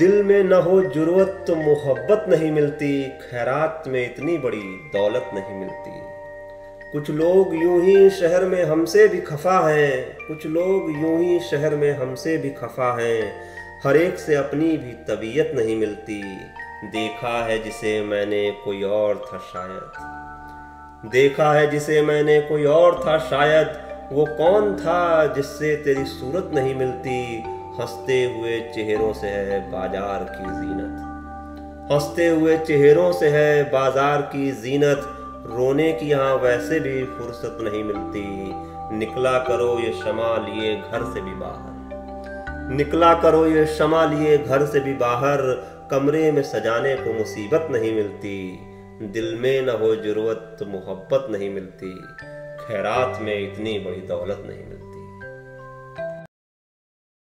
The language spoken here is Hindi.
दिल में न हो जुर्रत तो मोहब्बत नहीं मिलती, खैरात में इतनी बड़ी दौलत नहीं मिलती। कुछ लोग यूं ही शहर में हमसे भी खफा हैं, कुछ लोग यूं ही शहर में हमसे भी खफा हैं। हर एक से अपनी भी तबीयत नहीं मिलती। देखा है जिसे मैंने कोई और था शायद, देखा है जिसे मैंने कोई और था शायद। वो कौन था जिससे तेरी सूरत नहीं मिलती। हंसते हुए चेहरों से है बाजार की जीनत, हंसते हुए चेहरों से है बाजार की जीनत। रोने की यहाँ वैसे भी फुर्सत नहीं मिलती। निकला करो ये शमा लिए घर से भी बाहर, निकला करो ये शमा लिए घर से भी बाहर। कमरे में सजाने को मुसीबत नहीं मिलती। दिल में न हो जुर्रत तो मोहब्बत नहीं मिलती, खैरात में इतनी बड़ी दौलत नहीं मिलती।